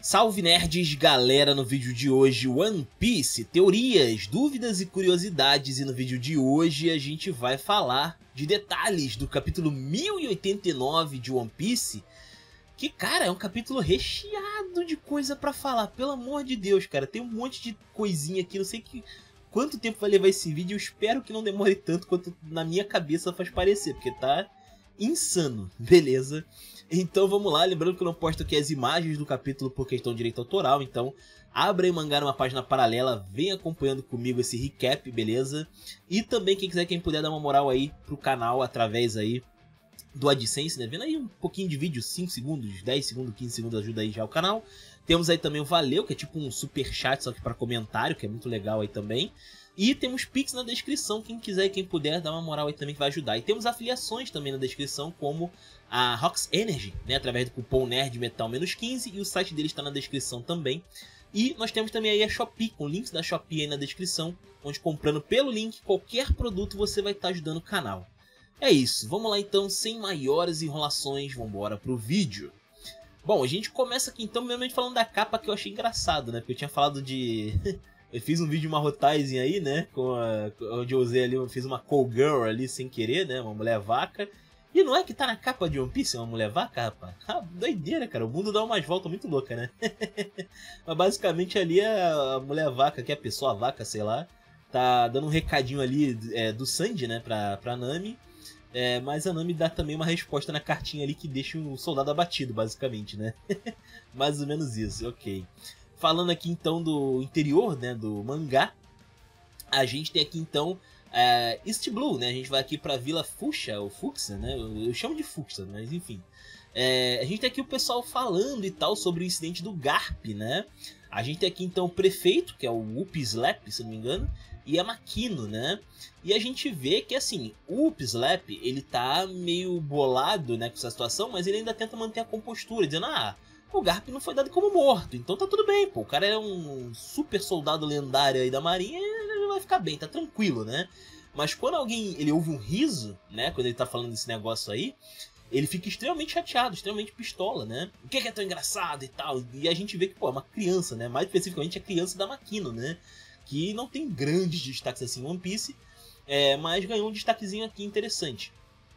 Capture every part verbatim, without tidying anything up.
Salve nerds, galera, no vídeo de hoje One Piece, teorias, dúvidas e curiosidades, e no vídeo de hoje a gente vai falar de detalhes do capítulo mil e oitenta e nove de One Piece, que, cara, é um capítulo recheado de coisa pra falar, pelo amor de Deus, cara, tem um monte de coisinha aqui, não sei que, quanto tempo vai levar esse vídeo, eu espero que não demore tanto quanto na minha cabeça faz parecer, porque tá insano, beleza? Então vamos lá, lembrando que eu não posto aqui as imagens do capítulo por questão de direito autoral, então abra aí Mangá numa página paralela, vem acompanhando comigo esse recap, beleza? E também quem quiser, quem puder dar uma moral aí pro canal através aí do AdSense, né? Vendo aí um pouquinho de vídeo, cinco segundos, dez segundos, quinze segundos, ajuda aí já o canal. Temos aí também o Valeu, que é tipo um super chat, só que para comentário, que é muito legal aí também. E temos Pix na descrição, quem quiser e quem puder dar uma moral aí também que vai ajudar. E temos afiliações também na descrição, como a Rox Energy, né, através do cupom NERDMETAL menos quinze, e o site deles está na descrição também. E nós temos também aí a Shopee, com links da Shopee aí na descrição, onde comprando pelo link qualquer produto você vai estar ajudando o canal. É isso, vamos lá então, sem maiores enrolações, vamos embora pro vídeo. Bom, a gente começa aqui então, primeiramente falando da capa, que eu achei engraçado, né, porque eu tinha falado de... Eu fiz um vídeo, uma rotagem aí, né, com a, onde eu usei ali, eu fiz uma call girl ali sem querer, né, uma mulher vaca. E não é que tá na capa de One Piece uma mulher vaca, rapaz? Ah, doideira, cara, o mundo dá umas voltas muito loucas, né? Mas basicamente ali a mulher vaca, que é a pessoa vaca, sei lá, tá dando um recadinho ali é, do Sanji, né, pra, pra Nami. É, mas a Nami dá também uma resposta na cartinha ali que deixa o soldado abatido, basicamente, né? Mais ou menos isso, ok. Falando aqui então do interior, né, do mangá, a gente tem aqui então é, East Blue, né, a gente vai aqui pra Vila Fuchsia, ou Fuchsia, né, eu, eu chamo de Fuchsia, mas enfim. É, a gente tem aqui o pessoal falando e tal sobre o incidente do Garp, né, a gente tem aqui então o prefeito, que é o Whoop Slap, se não me engano, e a Makino, né, e a gente vê que assim, o Whoop Slap, ele tá meio bolado, né, com essa situação, mas ele ainda tenta manter a compostura, dizendo, ah, o Garp não foi dado como morto, então tá tudo bem, pô. O cara é um super soldado lendário aí da marinha, ele vai ficar bem, tá tranquilo, né? Mas quando alguém, ele ouve um riso, né, quando ele tá falando desse negócio aí, ele fica extremamente chateado, extremamente pistola, né? O que é, que é tão engraçado e tal? E a gente vê que, pô, é uma criança, né? Mais especificamente a criança da Makino, né? Que não tem grandes destaques assim em One Piece, é, mas ganhou um destaquezinho aqui interessante.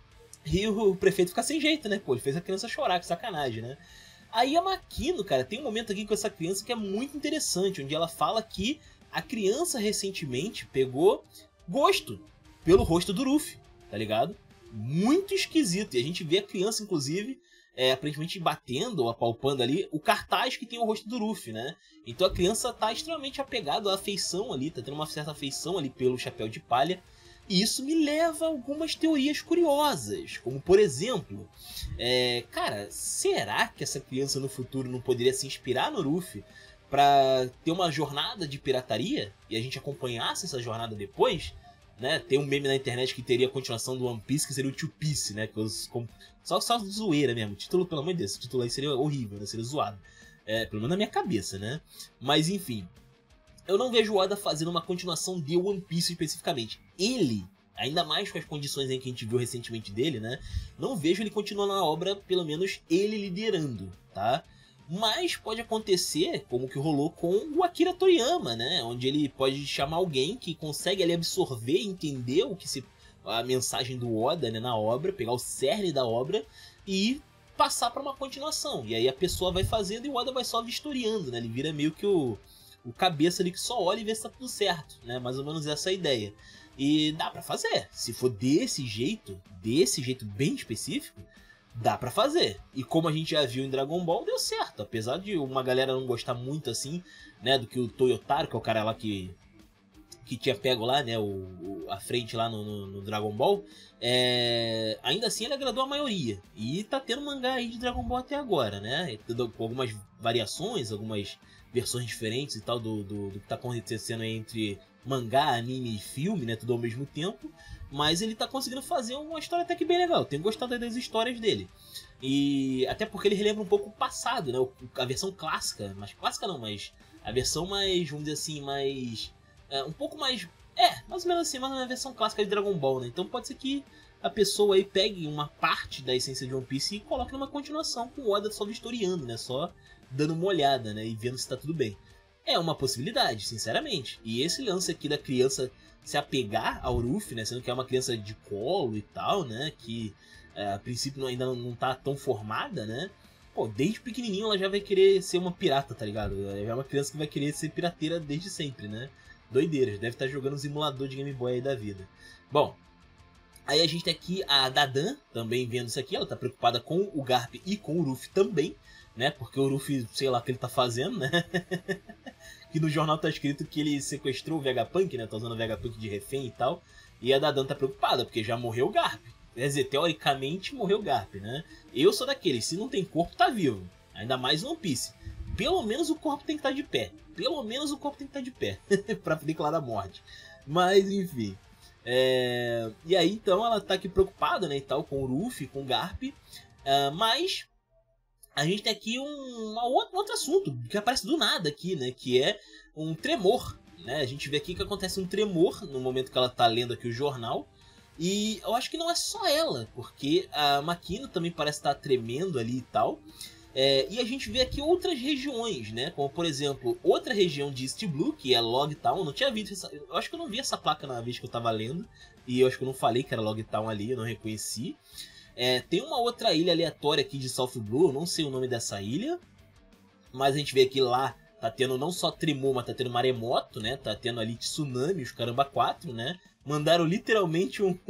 E o prefeito fica sem jeito, né? Pô, ele fez a criança chorar, que sacanagem, né? Aí a Makino, cara, tem um momento aqui com essa criança que é muito interessante, onde ela fala que a criança recentemente pegou gosto pelo rosto do Ruffy, tá ligado? Muito esquisito, e a gente vê a criança, inclusive, é, aparentemente batendo ou apalpando ali o cartaz que tem o rosto do Ruffy, né? Então a criança tá extremamente apegada à afeição ali, tá tendo uma certa afeição ali pelo chapéu de palha. E isso me leva a algumas teorias curiosas, como por exemplo, é, cara, será que essa criança no futuro não poderia se inspirar no Ruffy para ter uma jornada de pirataria e a gente acompanhasse essa jornada depois? Né? Tem um meme na internet que teria a continuação do One Piece, que seria o Two Piece, né? Que os, com, só, só zoeira mesmo, o título, pelo amor de Deus, esse título aí seria horrível, né? Seria zoado, é, pelo menos na minha cabeça, né? Mas enfim... Eu não vejo o Oda fazendo uma continuação de One Piece especificamente. Ele, ainda mais com as condições em que a gente viu recentemente dele, né? Não vejo ele continuando a obra, pelo menos ele liderando, tá? Mas pode acontecer, como que rolou com o Akira Toriyama, né? Onde ele pode chamar alguém que consegue ali absorver e entender o que se, a mensagem do Oda, né, na obra, pegar o cerne da obra e passar para uma continuação. E aí a pessoa vai fazendo e o Oda vai só vistoriando, né? Ele vira meio que o... o cabeça ali que só olha e vê se tá tudo certo, né? Mais ou menos essa é a ideia. E dá pra fazer. Se for desse jeito, desse jeito bem específico, dá pra fazer. E como a gente já viu em Dragon Ball, deu certo. Apesar de uma galera não gostar muito assim, né? Do que o Toyotaro, que é o cara lá que... que tinha pego lá, né, o, o, a frente lá no, no, no Dragon Ball, é, ainda assim ele agradou a maioria. E tá tendo mangá aí de Dragon Ball até agora, né, com algumas variações, algumas versões diferentes e tal do, do, do que tá acontecendo entre mangá, anime e filme, né, tudo ao mesmo tempo. Mas ele tá conseguindo fazer uma história até que bem legal, tenho gostado das histórias dele. E até porque ele relembra um pouco o passado, né, a versão clássica, mas clássica não, mas a versão mais, vamos dizer assim, mais... É, um pouco mais... É, mais ou menos assim, mas na versão clássica de Dragon Ball, né? Então pode ser que a pessoa aí pegue uma parte da essência de One Piece e coloque numa continuação com o Oda só vistoriando, né? Só dando uma olhada, né, e vendo se tá tudo bem. É uma possibilidade, sinceramente. E esse lance aqui da criança se apegar ao Ruffy, né, sendo que é uma criança de colo e tal, né, que é, a princípio ainda não, não tá tão formada, né, pô, desde pequenininho ela já vai querer ser uma pirata, tá ligado? Ela é uma criança que vai querer ser pirateira desde sempre, né. Doideiras, deve estar jogando um simulador de Game Boy aí da vida. Bom, aí a gente tem aqui a Dadan também vendo isso aqui, ela tá preocupada com o Garp e com o Ruffy também, né, porque o Ruffy, sei lá o que ele tá fazendo, né. Que no jornal tá escrito que ele sequestrou o Vegapunk, né, tá usando o Vegapunk de refém e tal, e a Dadan tá preocupada, porque já morreu o Garp. Quer dizer, teoricamente morreu o Garp, né. Eu sou daqueles, se não tem corpo, tá vivo, ainda mais no One Piece. Pelo menos o corpo tem que estar de pé. Pelo menos o corpo tem que estar de pé. Pra declarar a morte. Mas, enfim. É... E aí, então, ela tá aqui preocupada, né, e tal, com o Ruffy, com o Garp. Uh, mas a gente tem aqui um, um outro, outro assunto que aparece do nada aqui, né? Que é um tremor. Né? A gente vê aqui que acontece um tremor no momento que ela tá lendo aqui o jornal. E eu acho que não é só ela, porque a Makino também parece estar tremendo ali e tal. É, e a gente vê aqui outras regiões, né? Como, por exemplo, outra região de East Blue, que é Logtown. Eu não tinha visto essa... Eu acho que eu não vi essa placa na vez que eu tava lendo. E eu acho que eu não falei que era Logtown ali, eu não reconheci. É, tem uma outra ilha aleatória aqui de South Blue, eu não sei o nome dessa ilha. Mas a gente vê que lá tá tendo não só tremor, mas tá tendo maremoto, né? Tá tendo ali tsunami, os caramba quatro, né? Mandaram literalmente um...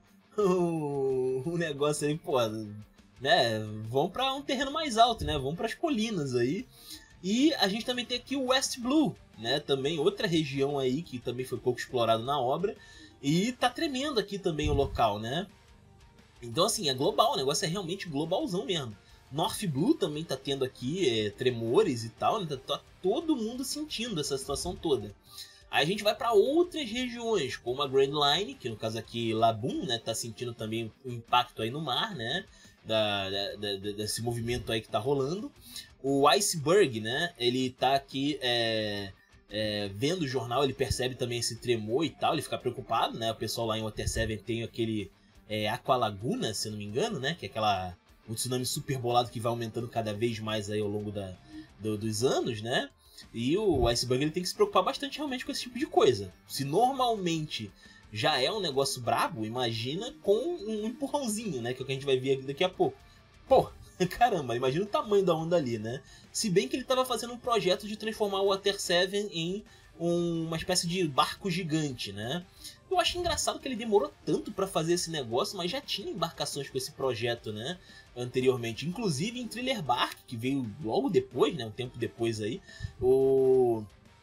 um, um negócio aí, pô... Né, vão para um terreno mais alto, né? Vão para as colinas aí. E a gente também tem aqui o West Blue, né? Também outra região aí que também foi pouco explorado na obra. E tá tremendo aqui também o local, né? Então assim, é global, o negócio é realmente globalzão mesmo. North Blue também tá tendo aqui é, tremores e tal, né? Tá todo mundo sentindo essa situação toda. Aí a gente vai para outras regiões, como a Grand Line, que no caso aqui Laboon, né? Tá sentindo também o impacto aí no mar, né? Da, da, da, desse movimento aí que tá rolando. O Iceberg, né, ele tá aqui é, é, vendo o jornal, ele percebe também esse tremor e tal, ele fica preocupado, né, o pessoal lá em Water seven tem aquele é, Aqualaguna, se eu não me engano, né, que é aquela, um tsunami super bolado que vai aumentando cada vez mais aí ao longo da, do, dos anos, né, e o Iceberg ele tem que se preocupar bastante realmente com esse tipo de coisa. Se normalmente já é um negócio brabo, imagina com um empurrãozinho, né? Que é o que a gente vai ver daqui a pouco. Pô, caramba, imagina o tamanho da onda ali, né? Se bem que ele estava fazendo um projeto de transformar o Water seven em um, uma espécie de barco gigante, né? Eu acho engraçado que ele demorou tanto para fazer esse negócio, mas já tinha embarcações com esse projeto, né? Anteriormente. Inclusive em Thriller Bark, que veio logo depois, né? Um tempo depois aí. O...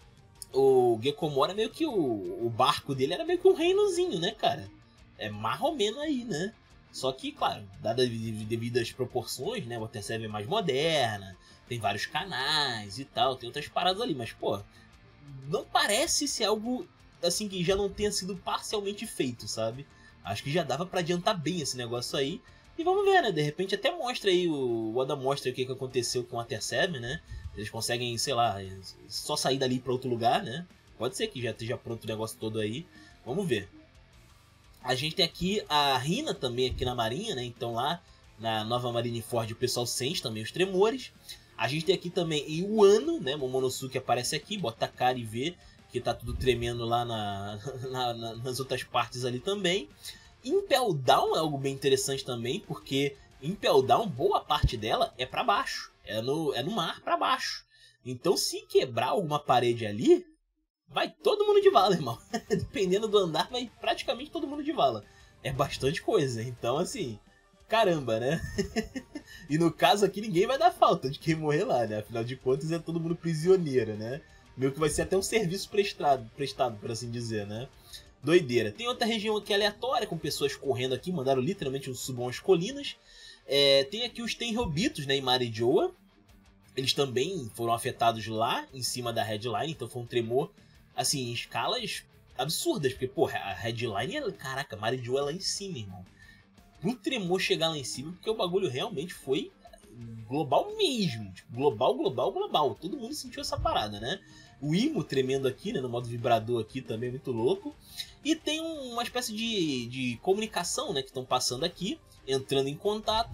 O Gekomori é meio que o, o barco dele era meio que um reinozinho, né, cara? É mais ou menos aí, né? Só que, claro, dadas as devidas proporções, né? O Water seven é mais moderna, tem vários canais e tal, tem outras paradas ali, mas, pô, não parece ser algo, assim, que já não tenha sido parcialmente feito, sabe? Acho que já dava pra adiantar bem esse negócio aí. E vamos ver, né? De repente até mostra aí, o Oda mostra o que, que aconteceu com o Water seven, né? Eles conseguem, sei lá, só sair dali para outro lugar, né? Pode ser que já esteja pronto o negócio todo aí. Vamos ver. A gente tem aqui a Hina também aqui na marinha, né? Então lá na Nova Marineford o pessoal sente também os tremores. A gente tem aqui também em Wano, né? Momonosuke aparece aqui, bota a cara e vê que tá tudo tremendo lá na, na, na, nas outras partes ali também. Impel Down é algo bem interessante também, porque Impel Down, boa parte dela é para baixo. É no, é no mar para baixo. Então se quebrar alguma parede ali, vai todo mundo de vala, irmão. Dependendo do andar, vai praticamente todo mundo de vala. É bastante coisa. Então assim, caramba, né? E no caso aqui ninguém vai dar falta de quem morrer lá, né? Afinal de contas é todo mundo prisioneiro, né? Meio que vai ser até um serviço prestado, prestado por assim dizer, né? Doideira. Tem outra região aqui aleatória, com pessoas correndo aqui, mandaram literalmente um subam as colinas. É, tem aqui os Tenryubitos, né, em Marijoa. Eles também foram afetados lá, em cima da headline, então foi um tremor, assim, em escalas absurdas. Porque, porra, a headline, é, caraca, Marijoa é lá em cima, irmão. Pro tremor chegar lá em cima, porque o bagulho realmente foi global mesmo. Tipo, global, global, global. Todo mundo sentiu essa parada, né? O Imo tremendo aqui, né, no modo vibrador aqui também, muito louco. E tem um, uma espécie de, de comunicação, né, que estão passando aqui, entrando em contato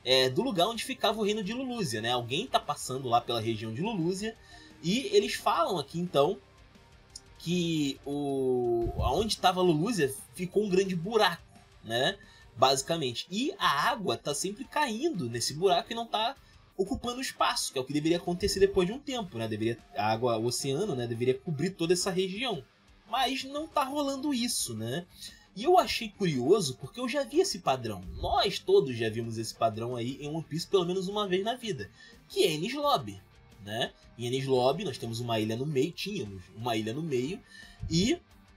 é, do lugar onde ficava o reino de Lulúzia, né? Alguém tá passando lá pela região de Lulúzia e eles falam aqui então que o aonde estava Lulúzia ficou um grande buraco, né? Basicamente. E a água tá sempre caindo nesse buraco e não tá ocupando espaço, que é o que deveria acontecer depois de um tempo, né? Deveria, a água, o oceano, né, deveria cobrir toda essa região. Mas não tá rolando isso, né? E eu achei curioso porque eu já vi esse padrão. Nós todos já vimos esse padrão aí em One Piece pelo menos uma vez na vida, que é Enies Lobby, né? Em Enies Lobby nós temos uma ilha no meio, tínhamos uma ilha no meio e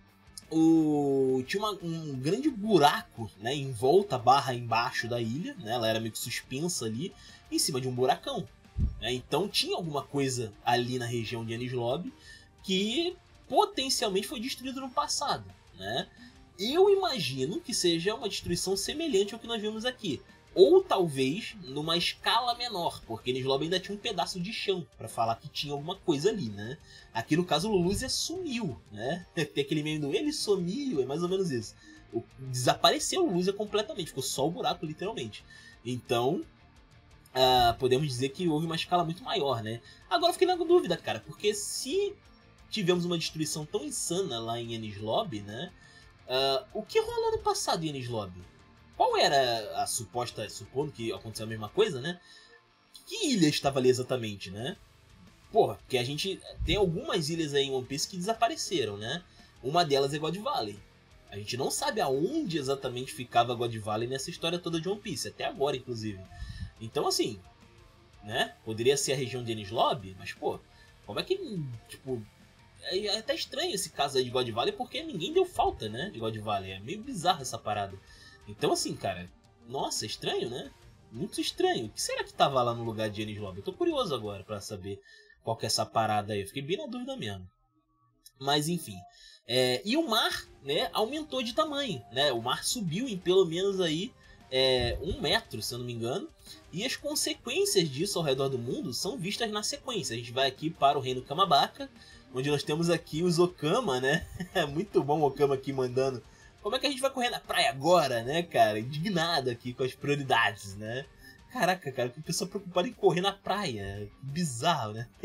o... tinha uma, um grande buraco, né, em volta barra embaixo da ilha, né? Ela era meio que suspensa ali em cima de um buracão, né? Então tinha alguma coisa ali na região de Enies Lobby que potencialmente foi destruído no passado, né? Eu imagino que seja uma destruição semelhante ao que nós vimos aqui. Ou talvez numa escala menor, porque Enies Lobby ainda tinha um pedaço de chão para falar que tinha alguma coisa ali, né? Aqui no caso o Lulúzia sumiu, né? Tem aquele meme do ele sumiu, é mais ou menos isso. O, desapareceu o Lulúzia completamente, ficou só o buraco literalmente. Então, uh, podemos dizer que houve uma escala muito maior, né? Agora eu fiquei na dúvida, cara, porque se tivemos uma destruição tão insana lá em Enies Lobby, né? Uh, o que rolou no passado em Enies Lobby? Qual era a suposta, supondo que aconteceu a mesma coisa, né? Que ilha estava ali exatamente, né? Porra, porque a gente tem algumas ilhas aí em One Piece que desapareceram, né? Uma delas é God Valley. A gente não sabe aonde exatamente ficava God Valley nessa história toda de One Piece, até agora, inclusive. Então, assim, né? Poderia ser a região de Enies Lobby, mas, pô, como é que, tipo... É até estranho esse caso aí de God Valley, porque ninguém deu falta, né, de God Valley. É meio bizarro essa parada. Então, assim, cara, nossa, estranho, né? Muito estranho. O que será que tava lá no lugar de Enies Lobby? Eu tô curioso agora pra saber qual que é essa parada aí. Eu fiquei bem na dúvida mesmo. Mas, enfim. É, e o mar, né, aumentou de tamanho, né? O mar subiu em pelo menos aí é, um metro, se eu não me engano. E as consequências disso ao redor do mundo são vistas na sequência. A gente vai aqui para o reino Kamabaka, onde nós temos aqui os Okama, né? É muito bom o Okama aqui mandando. Como é que a gente vai correr na praia agora, né, cara? Indignado aqui com as prioridades, né? Caraca, cara, que pessoa preocupada em correr na praia. Bizarro, né?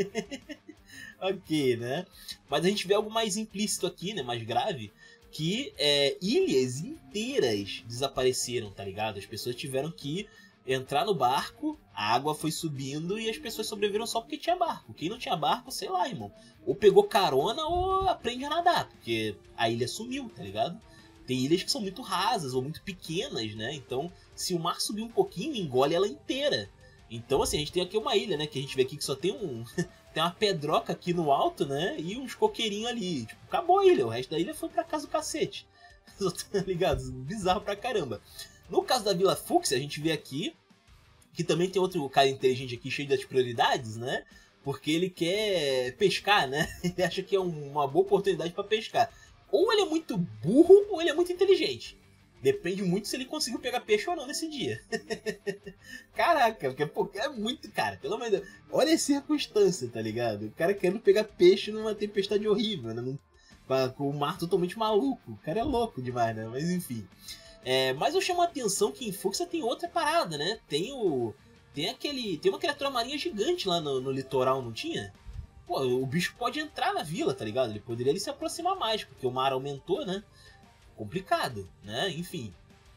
Ok, né? Mas a gente vê algo mais implícito aqui, né? Mais grave. Que é, ilhas inteiras desapareceram, tá ligado? As pessoas tiveram que entrar no barco, a água foi subindo e as pessoas sobreviveram só porque tinha barco. Quem não tinha barco, sei lá, irmão. Ou pegou carona ou aprende a nadar, porque a ilha sumiu, tá ligado? Tem ilhas que são muito rasas ou muito pequenas, né? Então, se o mar subir um pouquinho, engole ela inteira. Então, assim, a gente tem aqui uma ilha, né? Que a gente vê aqui que só tem um... tem uma pedroca aqui no alto, né? E uns coqueirinhos ali. Tipo, acabou a ilha. O resto da ilha foi pra casa do cacete. Tá ligado? Bizarro pra caramba. No caso da Vila Fúcsia, a gente vê aqui que também tem outro cara inteligente aqui, cheio das prioridades, né? Porque ele quer pescar, né? Ele acha que é uma boa oportunidade pra pescar. Ou ele é muito burro, ou ele é muito inteligente. Depende muito se ele conseguiu pegar peixe ou não nesse dia. Caraca, porque pô, é muito... Cara, pelo amor de Deus. Olha a circunstância, tá ligado? O cara querendo pegar peixe numa tempestade horrível, né? Com o mar totalmente maluco. O cara é louco demais, né? Mas enfim. É, mas eu chamo a atenção que em Fúcsia tem outra parada, né? Tem o... Tem aquele... Tem uma criatura marinha gigante lá no, no litoral, não tinha? Pô, o bicho pode entrar na vila, tá ligado? Ele poderia ele se aproximar mais, porque o mar aumentou, né? Complicado, né? Enfim.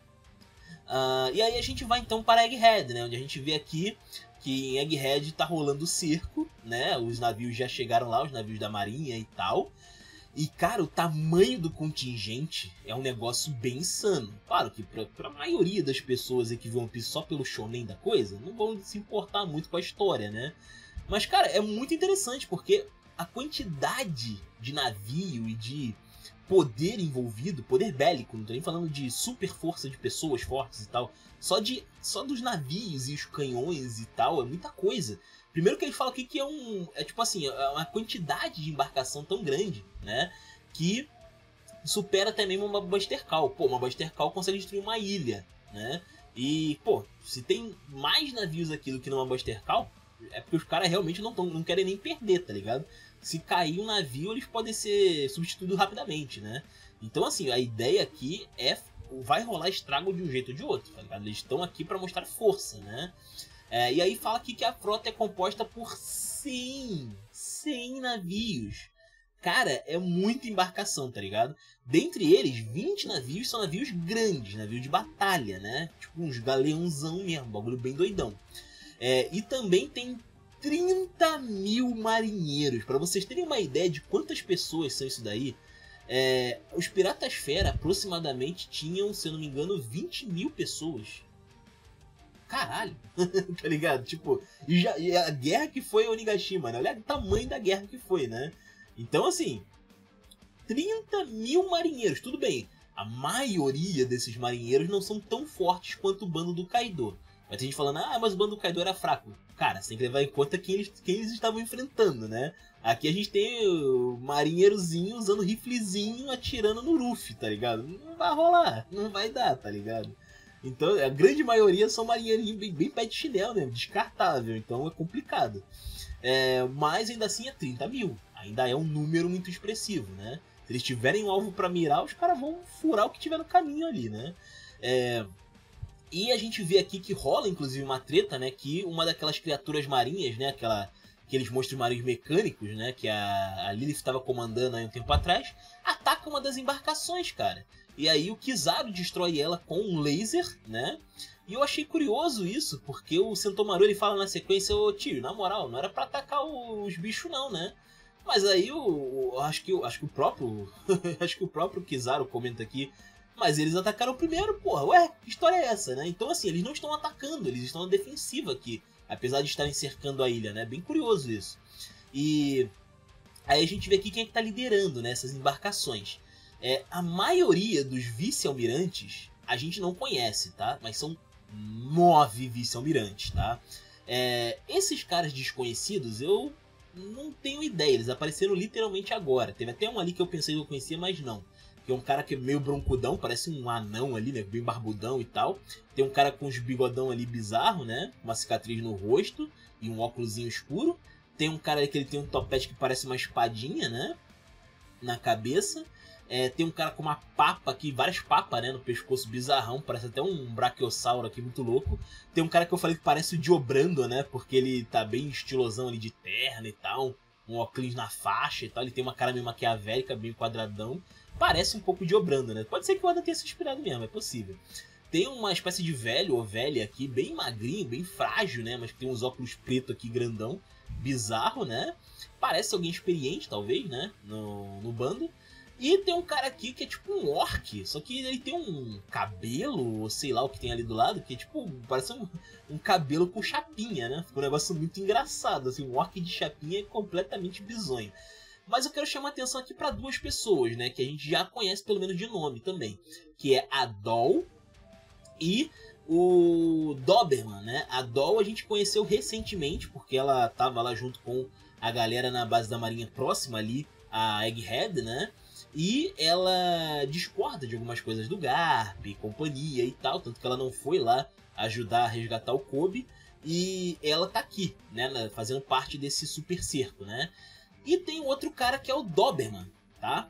Uh, e aí a gente vai então para Egghead, né? Onde a gente vê aqui que em Egghead tá rolando o cerco, né? Os navios já chegaram lá, os navios da marinha e tal. E, cara, o tamanho do contingente é um negócio bem insano. Claro que pra, pra maioria das pessoas que vão só pelo shonen da coisa, não vão se importar muito com a história, né? Mas, cara, é muito interessante porque a quantidade de navio e de poder envolvido, poder bélico, não tô nem falando de super força de pessoas fortes e tal, só, de, só dos navios e os canhões e tal, é muita coisa. Primeiro que ele fala aqui que é um, é tipo assim, é uma quantidade de embarcação tão grande, né, que supera até mesmo uma Buster Call. Pô, uma Buster Call consegue destruir uma ilha, né, e, pô, se tem mais navios aqui do que numa Buster Call, é porque os caras realmente não, tão, não querem nem perder, tá ligado? Se cair um navio, eles podem ser substituídos rapidamente, né? Então, assim, a ideia aqui é vai rolar estrago de um jeito ou de outro, tá ligado? Eles estão aqui pra mostrar força, né? É, e aí fala aqui que a frota é composta por cem, cem navios. Cara, é muita embarcação, tá ligado? Dentre eles, vinte navios são navios grandes, navios de batalha, né? Tipo uns galeãozão mesmo, bagulho bem doidão. É, e também tem trinta mil marinheiros. Pra vocês terem uma ideia de quantas pessoas são isso daí, é, os Piratas Fera aproximadamente tinham, se eu não me engano, vinte mil pessoas. Caralho, tá ligado? Tipo, e, já, e a guerra que foi Onigashima, né? Olha o tamanho da guerra que foi, né? Então, assim, trinta mil marinheiros, tudo bem. A maioria desses marinheiros não são tão fortes quanto o bando do Kaido. Vai ter gente falando, ah, mas o bando do Kaido era fraco. Cara, você tem que levar em conta quem eles, quem eles estavam enfrentando, né? Aqui a gente tem o marinheirozinho usando riflezinho atirando no Luffy, tá ligado? Não vai rolar, não vai dar, tá ligado? Então, a grande maioria são marinheirinhos bem, bem pé de chinelo mesmo, descartável, então é complicado. É, mas ainda assim é trinta mil, ainda é um número muito expressivo, né? Se eles tiverem um alvo pra mirar, os caras vão furar o que tiver no caminho ali, né? É, e a gente vê aqui que rola, inclusive, uma treta, né? Que uma daquelas criaturas marinhas, né? Aquela, aqueles monstros marinhos mecânicos, né? Que a, a Lilith estava comandando aí um tempo atrás, ataca uma das embarcações, cara. E aí o Kizaru destrói ela com um laser, né? E eu achei curioso isso, porque o Sentomaru ele fala na sequência, ô tio, na moral, não era pra atacar os bichos não, né? Mas aí o, o acho que acho que o próprio acho que o próprio Kizaru comenta aqui, mas eles atacaram primeiro, porra. Ué, que história é essa, né? Então assim, eles não estão atacando, eles estão na defensiva aqui, apesar de estarem cercando a ilha, né? Bem curioso isso. E aí a gente vê aqui quem é que tá liderando, né, essas embarcações. É, a maioria dos vice-almirantes a gente não conhece, tá? Mas são nove vice-almirantes, tá? É, esses caras desconhecidos eu não tenho ideia, eles apareceram literalmente agora. Teve até um ali que eu pensei que eu conhecia, mas não. Que é um cara que é meio broncudão, parece um anão ali, né? Bem barbudão e tal. Tem um cara com uns bigodão ali bizarro, né? Uma cicatriz no rosto e um óculosinho escuro. Tem um cara ali que ele tem um topete que parece uma espadinha, né? Na cabeça. É, tem um cara com uma papa aqui, várias papas, né, no pescoço, bizarrão, parece até um brachiosauro aqui, muito louco. Tem um cara que eu falei que parece o Diobrando, né, porque ele tá bem estilosão ali de terno e tal, um óculos na faixa e tal, ele tem uma cara meio maquiavélica, bem quadradão, parece um pouco Diobrando, né, pode ser que o Oda tenha se inspirado mesmo, é possível. Tem uma espécie de velho ou velha aqui, bem magrinho, bem frágil, né, mas que tem uns óculos preto aqui, grandão, bizarro, né, parece alguém experiente, talvez, né, no, no bando. E tem um cara aqui que é tipo um orc, só que ele tem um cabelo, ou sei lá o que tem ali do lado, que é tipo, parece um, um cabelo com chapinha, né? Fica um negócio muito engraçado, assim, um orc de chapinha é completamente bizonho. Mas eu quero chamar a atenção aqui para duas pessoas, né, que a gente já conhece pelo menos de nome também, que é a Doll e o Doberman, né? A Doll a gente conheceu recentemente, porque ela tava lá junto com a galera na base da marinha próxima ali, a Egghead, né? E ela discorda de algumas coisas do Garp, companhia e tal, tanto que ela não foi lá ajudar a resgatar o Kobe. E ela tá aqui, né, fazendo parte desse super cerco, né? E tem outro cara que é o Doberman, tá?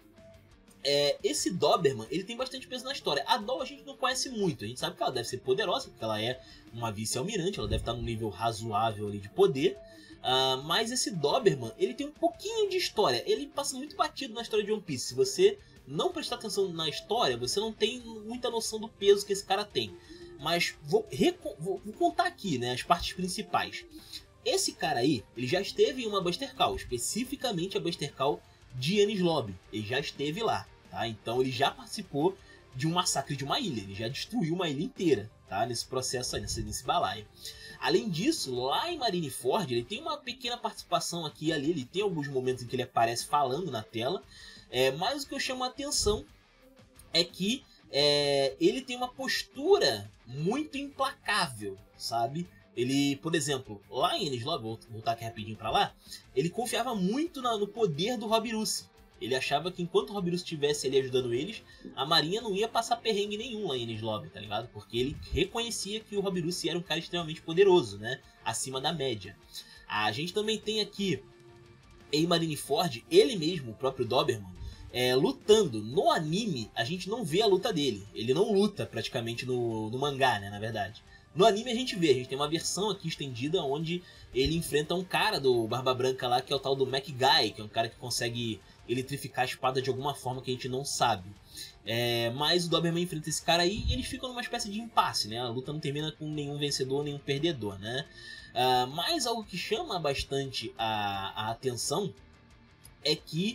É, esse Doberman, ele tem bastante peso na história. A Doll a gente não conhece muito, a gente sabe que ela deve ser poderosa, porque ela é uma vice-almirante, ela deve estar num nível razoável ali de poder. Uh, mas esse Doberman, ele tem um pouquinho de história, ele passa muito batido na história de One Piece. Se você não prestar atenção na história, você não tem muita noção do peso que esse cara tem. Mas vou, vou, vou contar aqui, né, as partes principais. Esse cara aí, ele já esteve em uma Buster Call, especificamente a Buster Call de Enies Lobby. Ele já esteve lá, tá? Então ele já participou de um massacre de uma ilha, ele já destruiu uma ilha inteira, tá? Nesse processo aí, nesse, nesse balaio. Além disso, lá em Marineford, ele tem uma pequena participação aqui e ali, ele tem alguns momentos em que ele aparece falando na tela, é, mas o que eu chamo a atenção é que é, ele tem uma postura muito implacável, sabe? Ele, por exemplo, lá em Enies Lobby, vou voltar aqui rapidinho pra lá, ele confiava muito na, no poder do Robirusi. Ele achava que enquanto o Robirusi estivesse ali ajudando eles, a marinha não ia passar perrengue nenhum lá em Enies Lobby, tá ligado? Porque ele reconhecia que o Robirusi era um cara extremamente poderoso, né? Acima da média. A gente também tem aqui em Marineford, ele mesmo, o próprio Doberman, é, lutando. No anime, a gente não vê a luta dele. Ele não luta praticamente no, no mangá, né, na verdade. No anime a gente vê, a gente tem uma versão aqui estendida onde ele enfrenta um cara do Barba Branca lá, que é o tal do Mac-Guy, que é um cara que consegue eletrificar a espada de alguma forma que a gente não sabe. É, mas o Doberman enfrenta esse cara aí e eles ficam numa espécie de impasse, né? A luta não termina com nenhum vencedor, nenhum perdedor, né? Uh, mas algo que chama bastante a, a atenção é que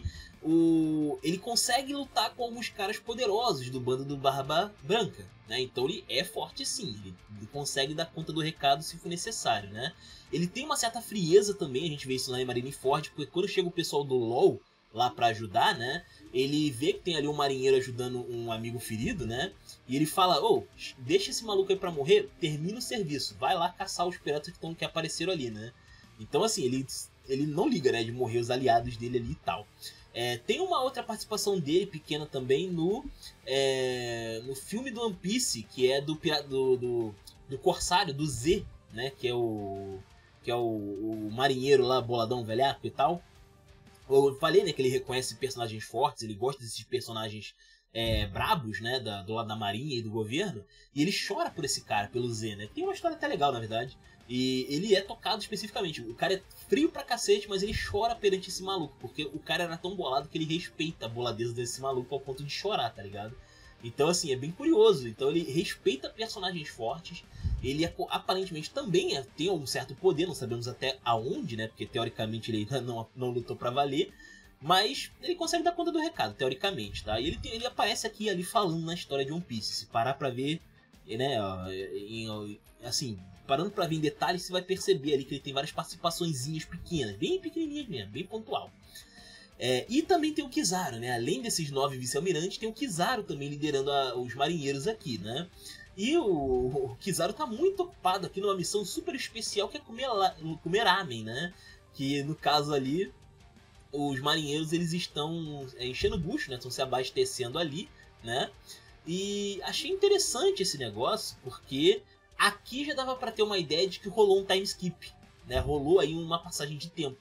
o, ele consegue lutar com alguns caras poderosos do bando do Barba Branca, né? Então ele é forte sim, ele, ele consegue dar conta do recado se for necessário, né? Ele tem uma certa frieza também, a gente vê isso lá em Marineford, porque quando chega o pessoal do LoL lá pra ajudar, né? Ele vê que tem ali um marinheiro ajudando um amigo ferido, né? E ele fala, ô, oh, deixa esse maluco aí pra morrer, termina o serviço, vai lá caçar os piratas que, tão, que apareceram ali, né? Então assim, ele, ele não liga, né, de morrer os aliados dele ali e tal. É, tem uma outra participação dele, pequena também, no, é, no filme do One Piece, que é do, do, do, do Corsário, do Z, né? Que é o, que é o, o marinheiro lá, boladão, velhaco e tal. Eu falei, né, que ele reconhece personagens fortes, ele gosta desses personagens é, brabos, né, da, do lado da marinha e do governo, e ele chora por esse cara, pelo Z, né, tem uma história até legal, na verdade, e ele é tocado especificamente, o cara é frio pra cacete, mas ele chora perante esse maluco, porque o cara era tão bolado que ele respeita a boladeza desse maluco ao ponto de chorar, tá ligado? Então, assim, é bem curioso. Então ele respeita personagens fortes. Ele é, aparentemente também é, tem um certo poder, não sabemos até aonde, né? Porque teoricamente ele ainda não, não lutou pra valer. Mas ele consegue dar conta do recado, teoricamente, tá? E ele, tem, ele aparece aqui e ali falando na história de One Piece. Se parar pra ver, né? Em, assim, parando pra ver em detalhes, você vai perceber ali que ele tem várias participaçõezinhas pequenas, bem pequenininhas mesmo, bem pontual. É, e também tem o Kizaru, né? Além desses nove vice-almirantes, tem o Kizaru também liderando a, os marinheiros aqui, né? E o, o Kizaru tá muito ocupado aqui numa missão super especial que é comer, comer ramen, né? Que no caso ali, os marinheiros eles estão é, enchendo o bucho, né? Estão se abastecendo ali, né? E achei interessante esse negócio, porque aqui já dava para ter uma ideia de que rolou um time skip, né? Rolou aí uma passagem de tempo.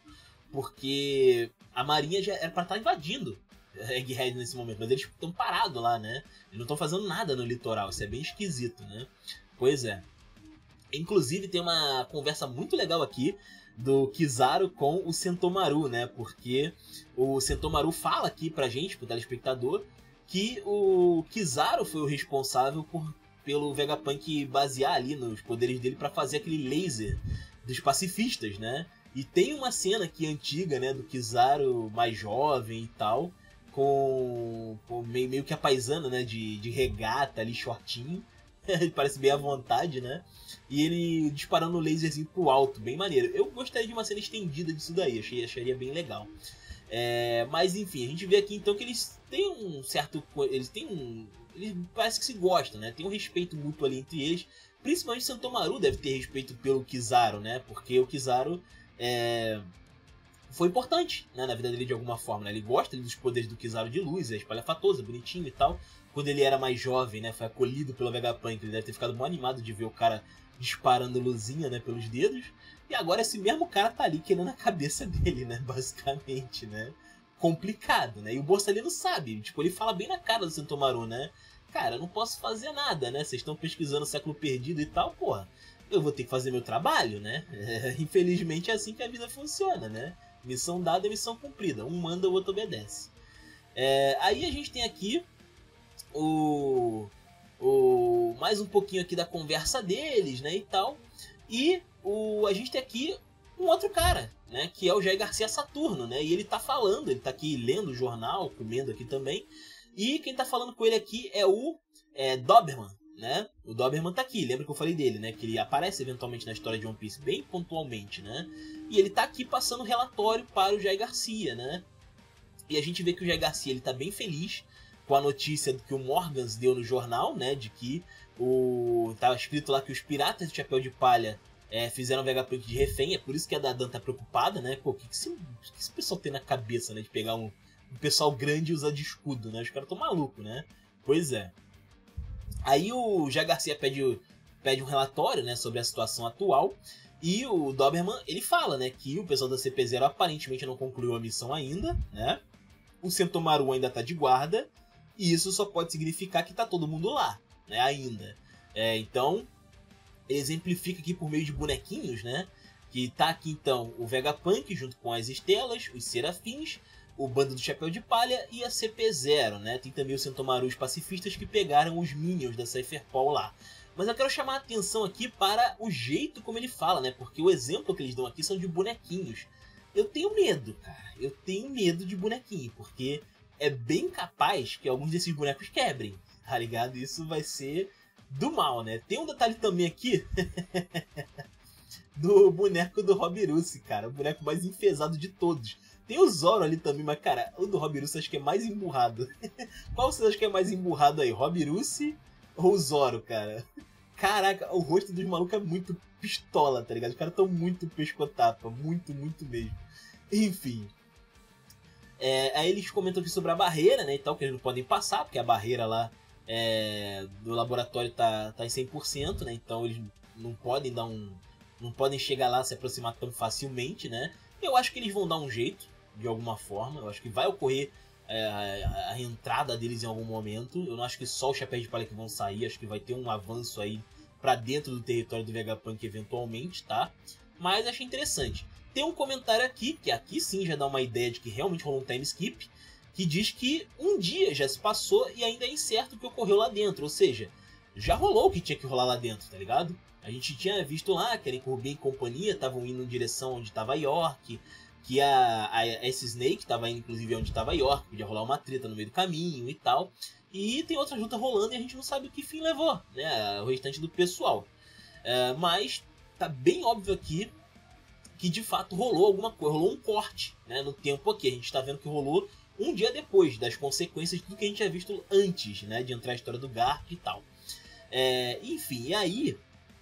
Porque a marinha já era pra estar invadindo Egghead nesse momento, mas eles estão parados lá, né? Eles não estão fazendo nada no litoral, isso é bem esquisito, né? Pois é. Inclusive tem uma conversa muito legal aqui do Kizaru com o Sentomaru, né? Porque o Sentomaru fala aqui pra gente, pro telespectador, que o Kizaru foi o responsável por, pelo Vegapunk basear ali nos poderes dele pra fazer aquele laser dos pacifistas, né? E tem uma cena aqui antiga, né, do Kizaru mais jovem e tal, com, com meio, meio que a paisana, né, de, de regata ali, shortinho, ele parece bem à vontade, né, e ele disparando o laserzinho pro alto, bem maneiro. Eu gostaria de uma cena estendida disso daí, achei, acharia bem legal. É, mas enfim, a gente vê aqui então que eles têm um certo, eles têm um, eles parece que se gostam, né, tem um respeito mútuo ali entre eles, principalmente o Sentomaru deve ter respeito pelo Kizaru, né, porque o Kizaru É... foi importante, né, na vida dele de alguma forma, né? Ele gosta dos poderes do Kizaru de luz, é espalhafatoso, bonitinho e tal. Quando ele era mais jovem, né, foi acolhido pelo Vegapunk, ele deve ter ficado muito animado de ver o cara disparando luzinha, né, pelos dedos. E agora esse mesmo cara tá ali querendo a cabeça dele, né, basicamente, né? Complicado, né? E o Borsalino sabe, tipo, ele fala bem na cara do Sentomaru, né? Cara, eu não posso fazer nada, né? Vocês estão pesquisando o século perdido e tal, porra. Eu vou ter que fazer meu trabalho, né? É, infelizmente é assim que a vida funciona, né? Missão dada é missão cumprida. Um manda, o outro obedece. É, aí a gente tem aqui o, o mais um pouquinho aqui da conversa deles, né, e tal. E o, a gente tem aqui um outro cara, né, que é o Jair Garcia Saturno, né? E ele tá falando, ele tá aqui lendo o jornal, comendo aqui também. E quem tá falando com ele aqui é o é, Doberman, né? O Doberman tá aqui, lembra que eu falei dele, né? Que ele aparece eventualmente na história de One Piece, bem pontualmente, né? E ele tá aqui passando relatório para o Jair Garcia, né? E a gente vê que o Jair Garcia, ele tá bem feliz com a notícia que o Morgans deu no jornal, né? De que o... tava escrito lá que os piratas de Chapéu de Palha é, fizeram o Vegapunk de refém, é por isso que a Dadan tá preocupada, né? Pô, o que, que, esse, que esse pessoal tem na cabeça, né? De pegar um, um pessoal grande e usar de escudo, né? Os caras tão malucos, né? Pois é. Aí o Jair Garcia pede, pede um relatório, né, sobre a situação atual. E o Doberman, ele fala, né, que o pessoal da C P zero aparentemente não concluiu a missão ainda, né? o Sentomaru ainda tá de guarda, e isso só pode significar que tá todo mundo lá, né, ainda. É, então, exemplifica aqui por meio de bonequinhos, né, que tá aqui então o Vegapunk junto com as Estelas, os Serafins, o Bando do Chapéu de Palha e a C P zero, né, tem também o Sentomaru, os pacifistas que pegaram os Minions da Cypher Paw lá. Mas eu quero chamar a atenção aqui para o jeito como ele fala, né, porque o exemplo que eles dão aqui são de bonequinhos. Eu tenho medo, cara, eu tenho medo de bonequinho, porque é bem capaz que alguns desses bonecos quebrem, tá ligado? Isso vai ser do mal, né? Tem um detalhe também aqui do boneco do Robirusse, cara, o boneco mais enfesado de todos. Tem o Zoro ali também, mas cara, o do Robirusse acho que é mais emburrado. Qual vocês acham que é mais emburrado aí, Robirusse ou o Zoro, cara? Caraca, o rosto dos malucos é muito pistola, tá ligado? Os caras tão muito pescotapa, muito, muito mesmo. Enfim. É, aí eles comentam aqui sobre a barreira, né, e tal, que eles não podem passar, porque a barreira lá é, do laboratório tá, tá em cem por cento, né, então eles não podem dar um... não podem chegar lá, se aproximar tão facilmente, né. Eu acho que eles vão dar um jeito, de alguma forma, eu acho que vai ocorrer é, a, a entrada deles em algum momento. Eu não acho que só os Chapéus de Palha que vão sair, acho que vai ter um avanço aí pra dentro do território do Vegapunk eventualmente, tá? Mas achei interessante. Tem um comentário aqui, que aqui sim já dá uma ideia de que realmente rolou um time skip, que diz que um dia já se passou e ainda é incerto o que ocorreu lá dentro, ou seja, já rolou o que tinha que rolar lá dentro, tá ligado? A gente tinha visto lá que a Rubin e companhia estavam indo em direção onde estava York, que a, a, esse Snake estava indo inclusive onde estava York, podia rolar uma treta no meio do caminho e tal. E tem outra luta rolando e a gente não sabe o que fim levou, né, o restante do pessoal. É, mas tá bem óbvio aqui que de fato rolou alguma coisa, rolou um corte, né, no tempo aqui. A gente está vendo que rolou um dia depois das consequências de tudo que a gente tinha visto antes, né, de entrar a história do Garp e tal. É, enfim, e aí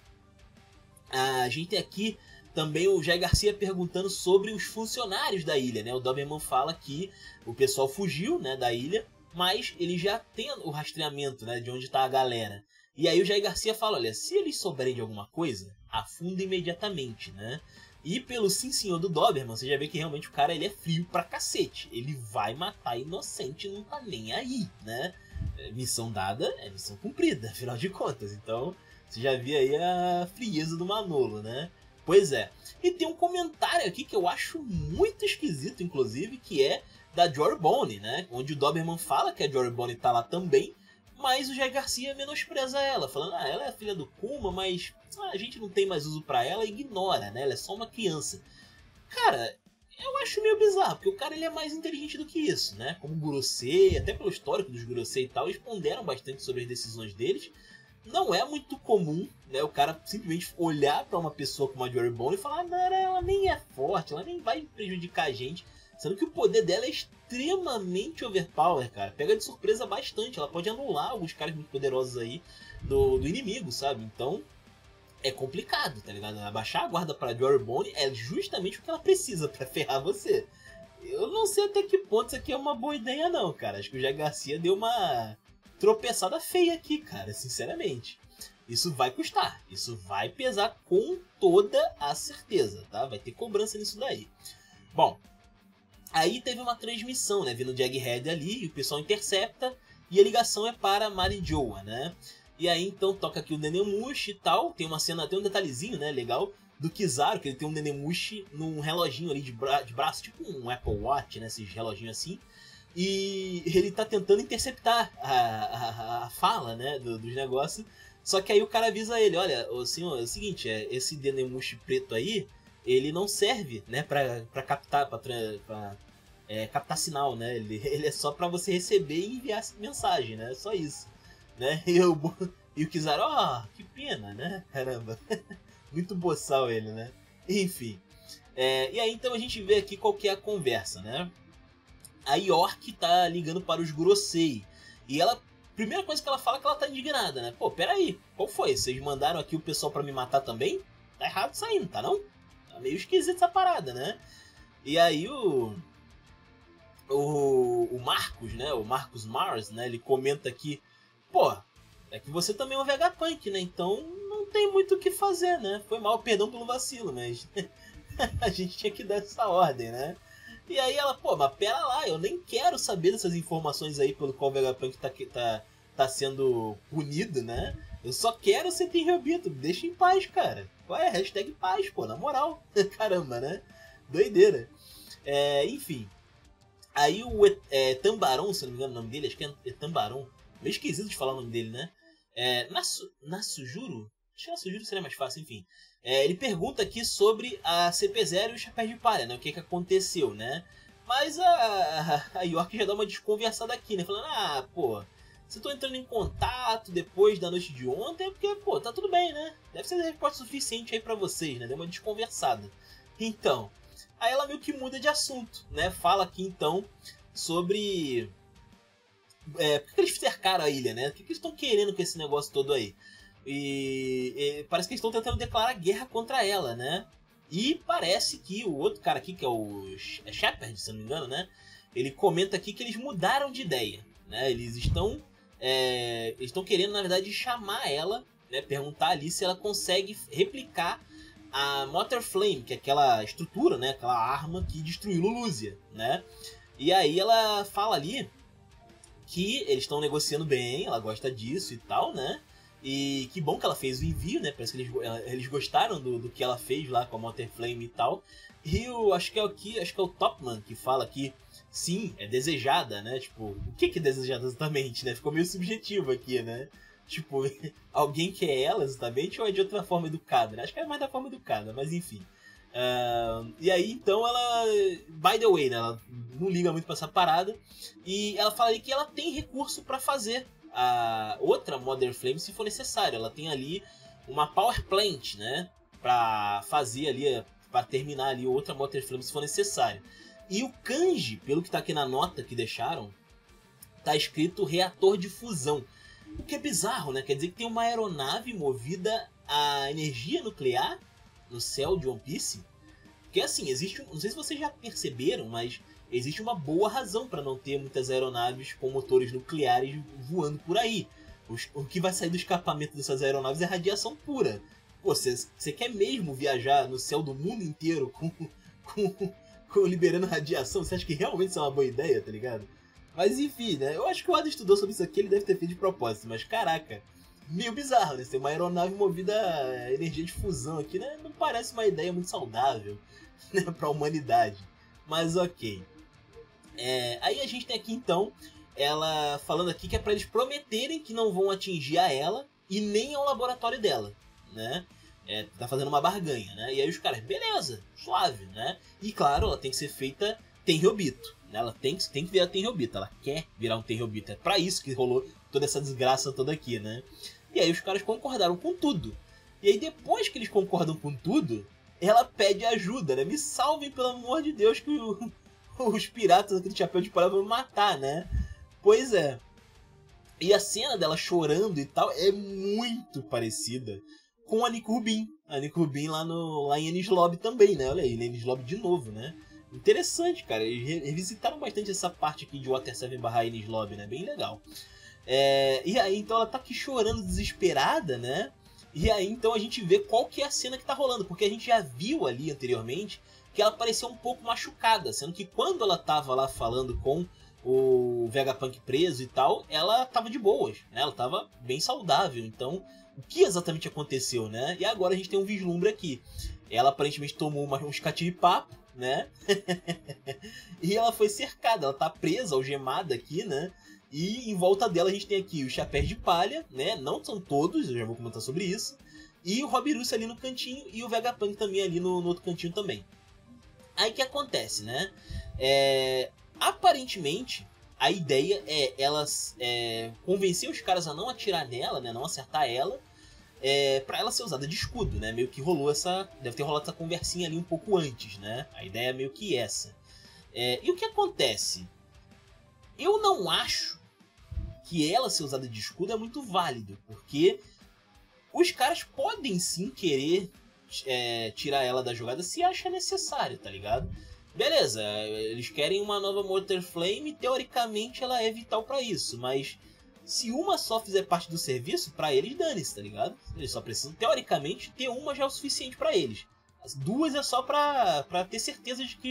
a gente tem aqui também o Jair Garcia perguntando sobre os funcionários da ilha, né? O Doberman fala que o pessoal fugiu, né, da ilha, mas ele já tem o rastreamento, né, de onde está a galera. E aí o Jair Garcia fala, olha, se eles souberem de alguma coisa, afunda imediatamente, né? E pelo sim senhor do Doberman, você já vê que realmente o cara ele é frio pra cacete. Ele vai matar inocente, não tá nem aí, né? Missão dada é missão cumprida, afinal de contas. Então, você já viu aí a frieza do Manolo, né? Pois é. E tem um comentário aqui que eu acho muito esquisito, inclusive, que é da Jorbone, né? Onde o Doberman fala que a Jorbone tá lá também, mas o Jair Garcia menospreza ela, falando, ah, ela é filha do Kuma, mas ah, a gente não tem mais uso pra ela e ignora, né? Ela é só uma criança. Cara, eu acho meio bizarro, porque o cara ele é mais inteligente do que isso, né? Como o Gurosei, até pelo histórico dos Gurosei e tal, eles ponderam bastante sobre as decisões deles. Não é muito comum, né, o cara simplesmente olhar pra uma pessoa como a Jorbone e falar, ah, não, ela nem é forte, ela nem vai prejudicar a gente. Sendo que o poder dela é extremamente overpower, cara. Pega de surpresa bastante, ela pode anular alguns caras muito poderosos aí do, do inimigo, sabe? Então, é complicado, tá ligado? Abaixar a guarda pra Jorbone é justamente o que ela precisa pra ferrar você. Eu não sei até que ponto isso aqui é uma boa ideia não, cara. Acho que o Jair Garcia deu uma tropeçada feia aqui, cara, sinceramente. Isso vai custar, isso vai pesar com toda a certeza, tá? Vai ter cobrança nisso daí. Bom, aí teve uma transmissão, né, vindo de Egghead ali, e o pessoal intercepta, e a ligação é para Marijoa, né? E aí então toca aqui o Nenemushi e tal, tem uma cena, tem um detalhezinho, né, legal, do Kizaru, que ele tem um Nenemushi num reloginho ali de, bra de braço, tipo um Apple Watch, né, esses reloginhos assim. E ele tá tentando interceptar a, a, a fala, né, do, dos negócios. Só que aí o cara avisa ele, olha, o senhor, é o seguinte, é, esse Nenemushi preto aí, ele não serve, né, pra, pra captar, pra, pra é, captar sinal, né, ele, ele é só pra você receber e enviar mensagem, né, só isso, né, e, eu, e o Kizaru, ó, oh, que pena, né, caramba, muito boçal ele, né, enfim, é, e aí então a gente vê aqui qual que é a conversa, né. A York tá ligando para os Gurosei. E ela, primeira coisa que ela fala é que ela tá indignada, né? Pô, peraí, qual foi? Vocês mandaram aqui o pessoal pra me matar também? Tá errado isso aí, não tá não? Tá meio esquisito essa parada, né? E aí o... O, o Marcos, né? O Marcos Mars, né? Ele comenta aqui, pô, é que você também é um Vegapunk, né? Então não tem muito o que fazer, né? Foi mal, perdão pelo vacilo, mas a gente tinha que dar essa ordem, né? E aí ela, pô, mas pera lá, eu nem quero saber dessas informações aí pelo qual o Vegapunk tá, tá, tá sendo punido, né? Eu só quero ser Tenryubito, me deixa em paz, cara. Qual é? Hashtag paz, pô, na moral. Caramba, né? Doideira. É, enfim. Aí o é, Tambaron, se não me engano o nome dele, acho que é Tambaron. Meio esquisito de falar o nome dele, né? É, Nasu, Nasujuro? Acho que Nasujuro seria mais fácil, enfim. É, ele pergunta aqui sobre a C P zero e o Chapéu de Palha, né? O que que aconteceu, né? Mas a, a, a York já dá uma desconversada aqui, né? Falando, ah, pô, se eu tô entrando em contato depois da noite de ontem, é porque, pô, tá tudo bem, né? Deve ser resposta suficiente aí pra vocês, né? Deu uma desconversada. Então, aí ela meio que muda de assunto, né? Fala aqui, então, sobre... É, por que eles cercaram a ilha, né? O que eles estão querendo com esse negócio todo aí? E, e parece que eles estão tentando declarar guerra contra ela, né? E parece que o outro cara aqui, que é o Shepard, se não me engano, né? Ele comenta aqui que eles mudaram de ideia, né? Eles estão, é, eles estão querendo, na verdade, chamar ela, né? Perguntar ali se ela consegue replicar a Motor Flame, que é aquela estrutura, né? Aquela arma que destruiu Lulúzia, né? E aí ela fala ali que eles estão negociando bem, ela gosta disso e tal, né? E que bom que ela fez o envio, né? Parece que eles, eles gostaram do, do que ela fez lá com a Motor Flame e tal. E eu acho que é o que, acho que é o Topman que fala que sim, é desejada, né? Tipo, o que que é desejada exatamente, né? Ficou meio subjetivo aqui, né? Tipo, alguém quer ela exatamente ou é de outra forma educada, né? Acho que é mais da forma educada, mas enfim. Uh, e aí, então, ela... By the way, né? Ela não liga muito pra essa parada. E ela fala ali que ela tem recurso pra fazer a outra Mother Flame se for necessário. Ela tem ali uma Power Plant, né? Pra fazer ali, pra terminar ali outra Mother Flame se for necessário. E o kanji, pelo que tá aqui na nota que deixaram, tá escrito reator de fusão. O que é bizarro, né? Quer dizer que tem uma aeronave movida a energia nuclear no céu de One Piece. Porque assim, existe um, não sei se vocês já perceberam, mas existe uma boa razão para não ter muitas aeronaves com motores nucleares voando por aí. Os, o que vai sair do escapamento dessas aeronaves é radiação pura. Pô, você quer mesmo viajar no céu do mundo inteiro com, com, com liberando radiação? Você acha que realmente isso é uma boa ideia, tá ligado? Mas enfim, né? Eu acho que o Oda estudou sobre isso aqui, ele deve ter feito de propósito, mas caraca, meio bizarro, né? Ter uma aeronave movida a energia de fusão aqui, né? Não parece uma ideia muito saudável, né? Pra humanidade. Mas ok. É, aí a gente tem aqui então ela falando aqui que é pra eles prometerem que não vão atingir a ela e nem ao laboratório dela, né? É, tá fazendo uma barganha, né? E aí os caras, beleza, suave, né? E claro, ela tem que ser feita Tenryubito, né? Ela tem que, tem que virar Tenryubito, ela quer virar um Tenryubito. É pra isso que rolou toda essa desgraça toda aqui, né? E aí os caras concordaram com tudo. E aí depois que eles concordam com tudo, ela pede ajuda, né? Me salvem, pelo amor de Deus, que o, os piratas aqui de Chapéu de Palha vão me matar, né? Pois é. E a cena dela chorando e tal é muito parecida com a Nico Rubin. A Nico Rubin lá, no, lá em Enies Lobby também, né? Olha aí, Enies Lobby de novo, né? Interessante, cara. Eles revisitaram bastante essa parte aqui de Water seven barra Enies Lobby, né? Bem legal. É, e aí, então, ela tá aqui chorando desesperada, né? E aí, então, a gente vê qual que é a cena que tá rolando. Porque a gente já viu ali anteriormente que ela parecia um pouco machucada. Sendo que quando ela tava lá falando com o Vegapunk preso e tal, ela tava de boas, né? Ela tava bem saudável. Então, o que exatamente aconteceu, né? E agora a gente tem um vislumbre aqui. Ela aparentemente tomou uma, uns catiripapo, né? E ela foi cercada. Ela tá presa, algemada aqui, né? E em volta dela a gente tem aqui os Chapéus de Palha, né? Não são todos, eu já vou comentar sobre isso. E o Robiruce ali no cantinho e o Vegapunk também ali no, no outro cantinho também. Aí o que acontece, né? É... Aparentemente, a ideia é elas é, convencer os caras a não atirar nela, né? Não acertar ela, é, pra ela ser usada de escudo, né? Meio que rolou essa... Deve ter rolado essa conversinha ali um pouco antes, né? A ideia é meio que essa. É, e o que acontece? Eu não acho que ela ser usada de escudo é muito válido, porque os caras podem sim querer é, tirar ela da jogada se acha necessário, tá ligado? Beleza, eles querem uma nova Motor Flame e teoricamente ela é vital pra isso, mas se uma só fizer parte do serviço, pra eles dane-se, tá ligado? Eles só precisam, teoricamente, ter uma já é o suficiente pra eles. As duas é só pra, pra ter certeza de que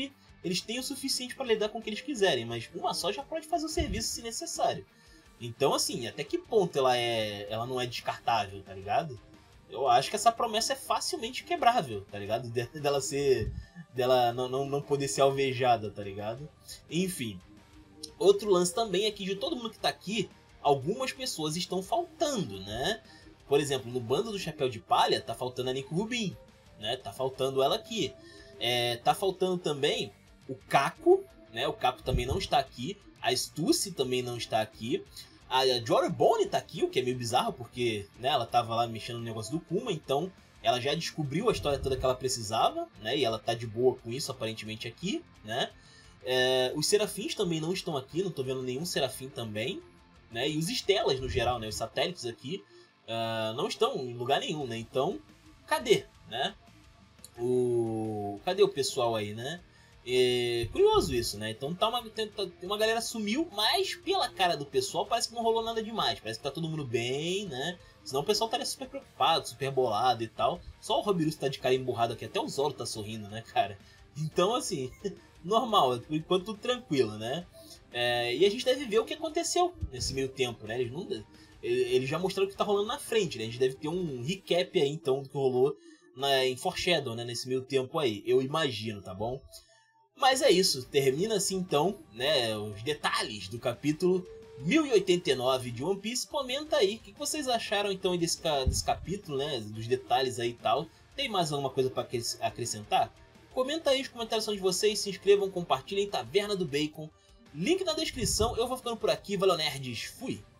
eles têm o suficiente para lidar com o que eles quiserem, mas uma só já pode fazer o serviço se necessário. Então, assim, até que ponto ela, é, ela não é descartável, tá ligado? Eu acho que essa promessa é facilmente quebrável, tá ligado? De, dela ser... dela não, não, não poder ser alvejada, tá ligado? Enfim. Outro lance também é que de todo mundo que tá aqui, algumas pessoas estão faltando, né? Por exemplo, no bando do Chapéu de Palha, tá faltando a Nico Rubin, né? Tá faltando ela aqui. É, tá faltando também o Caco, né? O Caco também não está aqui. A Stussy também não está aqui. A Jory Bone tá aqui, o que é meio bizarro, porque né, ela tava lá mexendo no negócio do Kuma, então ela já descobriu a história toda que ela precisava, né? E ela tá de boa com isso, aparentemente, aqui, né? É, os Serafins também não estão aqui, não tô vendo nenhum Serafim também, né? E os Estelas, no geral, né? Os satélites aqui, uh, não estão em lugar nenhum, né? Então, cadê, né? O... Cadê o pessoal aí, né? É curioso isso, né? Então tá uma, tem, tá, uma galera sumiu, mas pela cara do pessoal parece que não rolou nada demais. Parece que tá todo mundo bem, né? Senão o pessoal estaria super preocupado, super bolado e tal. Só o Robirusso tá de cara emburrado aqui, até o Zoro tá sorrindo, né, cara? Então, assim, normal, por enquanto tudo tranquilo, né? É, e a gente deve ver o que aconteceu nesse meio tempo, né? Eles, não, eles já mostraram o que tá rolando na frente, né? A gente deve ter um recap aí, então, do que rolou na, em Foreshadow, né? Nesse meio tempo aí, eu imagino, tá bom? Mas é isso, termina assim então, né, os detalhes do capítulo mil e oitenta e nove de One Piece. Comenta aí, o que vocês acharam então desse, desse capítulo, né, dos detalhes aí e tal. Tem mais alguma coisa para acrescentar? Comenta aí, os comentários são de vocês, se inscrevam, compartilhem. Taverna do Bacon, link na descrição. Eu vou ficando por aqui, valeu nerds, fui!